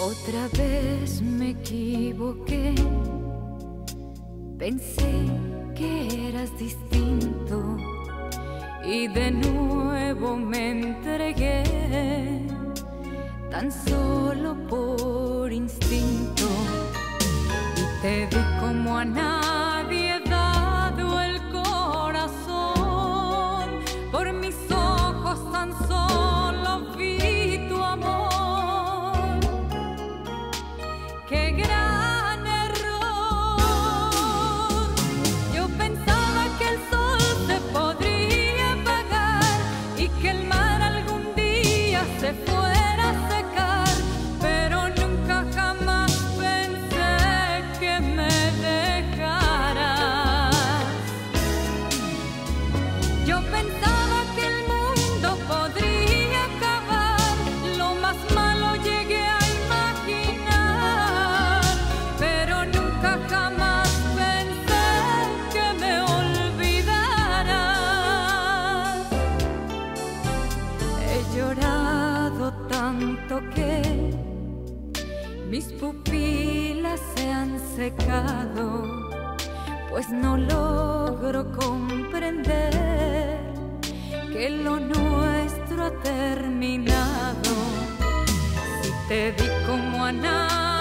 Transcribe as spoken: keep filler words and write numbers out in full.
Otra vez me equivoqué, pensé que eras distinto y de nuevo me entregué tan solo por instinto y te di como a nadie dado el corazón. Por mis ojos tan solo vi tu amor. ¡Qué gran error! Yo pensaba que el sol se podría apagar y que el mar algún día se fuera a secar, pero nunca jamás pensé que me dejaras. Yo pensaba que el mundo podría acabar, lo más malo llegué a imaginar, pero nunca jamás pensé que me olvidaras. He llorado tanto que mis pupilas se han secado, pues no logro comprender que lo nuestro ha terminado. Si te di como a nadie